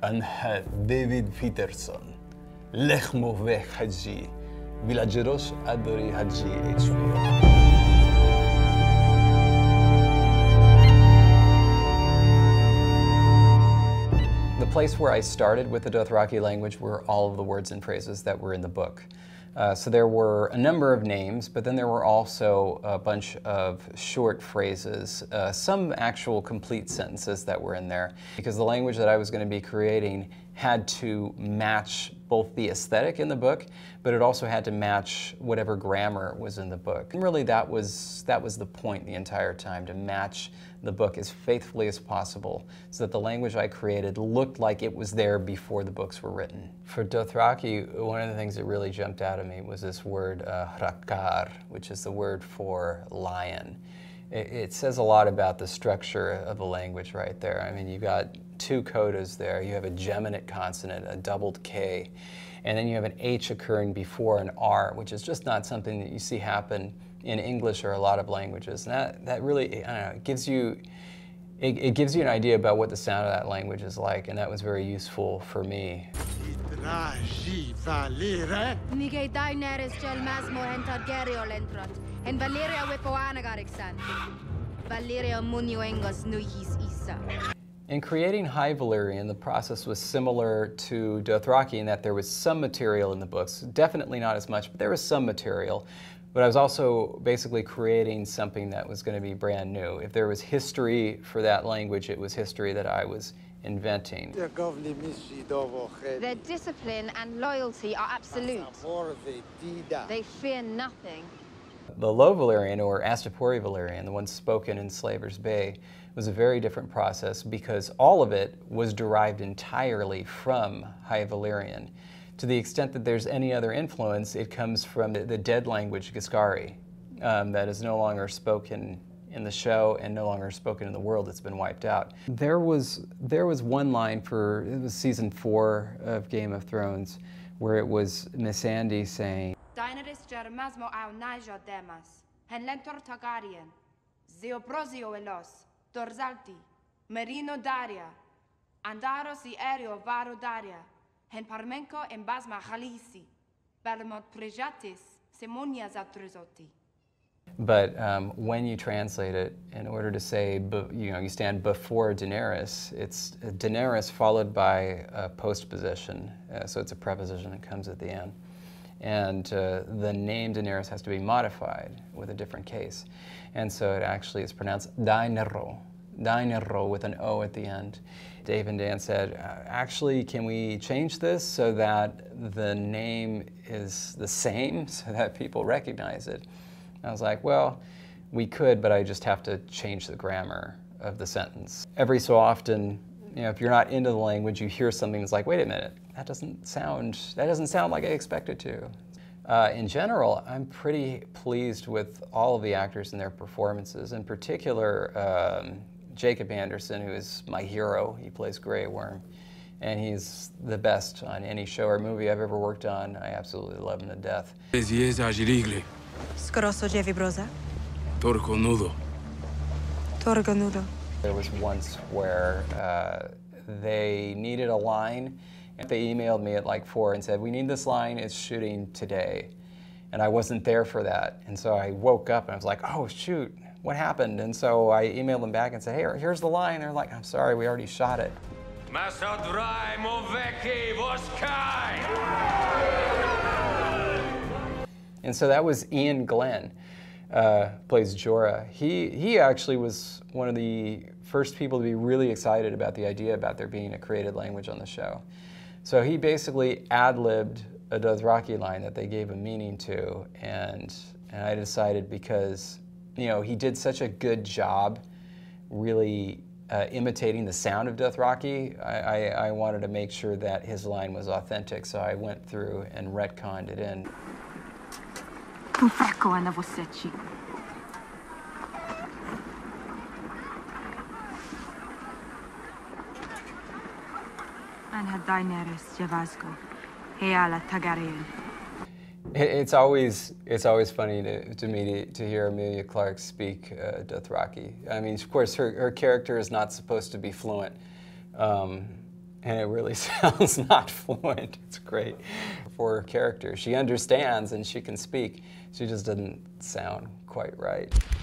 Anha David Peterson, Lechmovech Haji, Villageros Adori Haji HBO. The place where I started with the Dothraki language were all of the words and phrases that were in the book. So there were a number of names, but then there were also a bunch of short phrases, some actual complete sentences that were in there, because the language that I was going to be creating had to match both the aesthetic in the book, but it also had to match whatever grammar was in the book. And really that was the point the entire time, to match the book as faithfully as possible so that the language I created looked like it was there before the books were written. For Dothraki, one of the things that really jumped out at me was this word hrakar, which is the word for lion. It says a lot about the structure of the language right there. I mean, you've got two codas there. You have a geminate consonant, a doubled K, and then you have an H occurring before an R, which is just not something that you see happen in English or a lot of languages. And that really, I don't know, it gives you an idea about what the sound of that language is like, and that was very useful for me. In creating High Valyrian, the process was similar to Dothraki in that there was some material in the books, definitely not as much, but there was some material. But I was also basically creating something that was going to be brand new. If there was history for that language, it was history that I was inventing. Their discipline and loyalty are absolute. They fear nothing. The Low Valyrian, or Astapori Valyrian, the one spoken in Slaver's Bay, was a very different process because all of it was derived entirely from High Valyrian. To the extent that there's any other influence, it comes from the dead language Giscari that is no longer spoken in the show and no longer spoken in the world. It's been wiped out. There was one line for, it was season 4 of Game of Thrones, where it was Missandei saying, Daenerys germasmo au naija demas, hen lentor Targaryen, zeobrosio elos, dorzalti, merino daria, andaros I aereo varo daria, hen parmenko en basma halisi, bermot prejatis, semonias atrezoti. But when you translate it, in order to say, you stand before Daenerys, it's Daenerys followed by a postposition, so it's a preposition that comes at the end. And the name Daenerys has to be modified with a different case. And so it actually is pronounced Daenero, Daenero with an O at the end. Dave and Dan said, actually, can we change this so that the name is the same, so that people recognize it? I was like, well, we could, but I just have to change the grammar of the sentence. Every so often, if you're not into the language, you hear something that's like, wait a minute, that doesn't sound like I expected to. In general, I'm pretty pleased with all of the actors and their performances. In particular, Jacob Anderson, who is my hero. He plays Grey Worm, and he's the best on any show or movie I've ever worked on. I absolutely love him to death. There was once where they needed a line, and they emailed me at like 4 and said, we need this line, it's shooting today. And I wasn't there for that. And so I woke up and I was like, oh shoot, what happened? And so I emailed them back and said, hey, here's the line. They're like, I'm sorry, we already shot it. And so that was Ian Glenn, plays Jorah. He actually was one of the first people to be really excited about the idea about there being a created language on the show. So he basically ad-libbed a Dothraki line that they gave a meaning to, and I decided because he did such a good job really imitating the sound of Dothraki, I wanted to make sure that his line was authentic, so I went through and retconned it in. It's always funny to me to hear Emilia Clarke speak Dothraki. I mean, of course, her character is not supposed to be fluent, and it really sounds not fluent. It's great. For her character, she understands and she can speak. She just doesn't sound quite right.